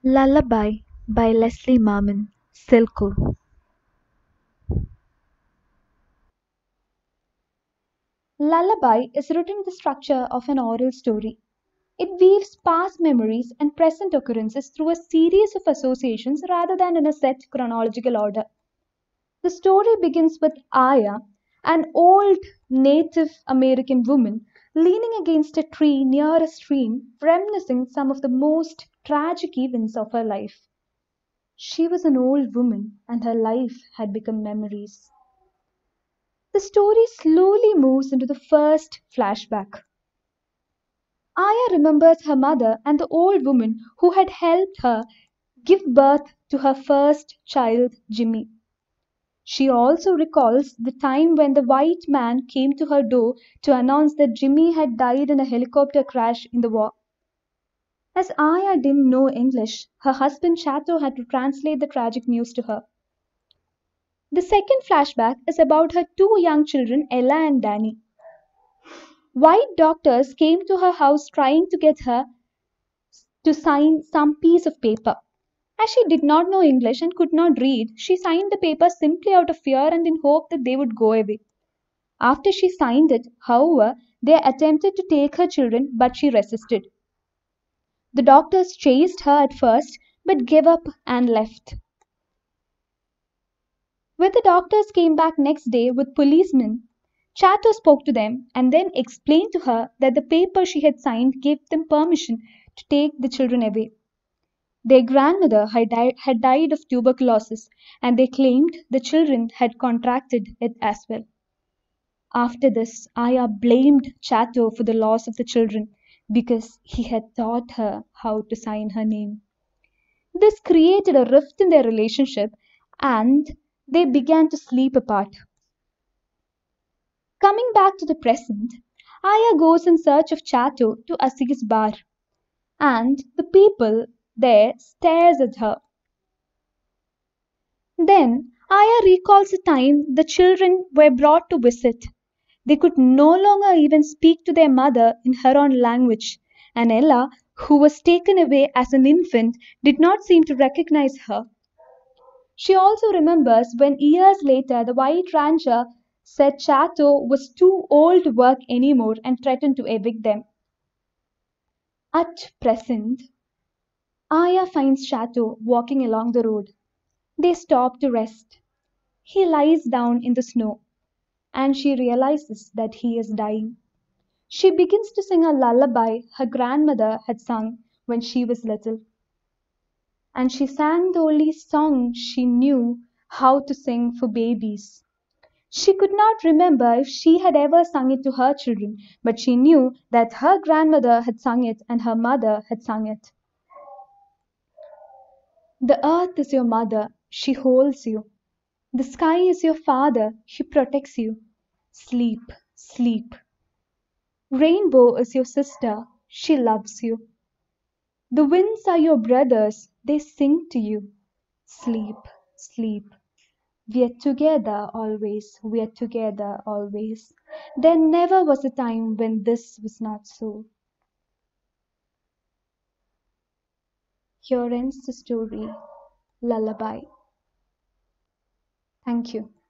Lullaby by Leslie Marmon, Silko. Lullaby is written in the structure of an oral story. It weaves past memories and present occurrences through a series of associations rather than in a set chronological order. The story begins with Aya, an old Native American woman, leaning against a tree near a stream, reminiscing some of the most tragic events of her life. She was an old woman, and her life had become memories. The story slowly moves into the first flashback. Aya remembers her mother and the old woman who had helped her give birth to her first child, Jimmy. She also recalls the time when the white man came to her door to announce that Jimmy had died in a helicopter crash in the war. As Aya didn't know English, her husband Chateau had to translate the tragic news to her. The second flashback is about her two young children, Ella and Danny. White doctors came to her house trying to get her to sign some piece of paper. As she did not know English and could not read, she signed the paper simply out of fear and in hope that they would go away. After she signed it, however, they attempted to take her children, but she resisted. The doctors chased her at first, but gave up and left. When the doctors came back next day with policemen, Chato spoke to them and then explained to her that the paper she had signed gave them permission to take the children away. Their grandmother had died of tuberculosis, and they claimed the children had contracted it as well. After this, Aya blamed Chato for the loss of the children because he had taught her how to sign her name. This created a rift in their relationship, and they began to sleep apart. Coming back to the present, Aya goes in search of Chato to Assis bar, and the people there stares at her. Then Aya recalls a time the children were brought to visit. They could no longer even speak to their mother in her own language, and Ella, who was taken away as an infant, did not seem to recognize her. She also remembers when years later the white rancher said Chato was too old to work anymore and threatened to evict them. At present, Aya finds Chato walking along the road. They stop to rest. He lies down in the snow, and she realizes that he is dying. She begins to sing a lullaby her grandmother had sung when she was little, and she sang the only song she knew how to sing for babies. She could not remember if she had ever sung it to her children, but she knew that her grandmother had sung it and her mother had sung it. The earth is your mother, she holds you. The sky is your father, he protects you. Sleep, sleep. Rainbow is your sister, she loves you. The winds are your brothers, they sing to you. Sleep, sleep. We are together always, we are together always. There never was a time when this was not so. Here ends the story, Lullaby. Thank you.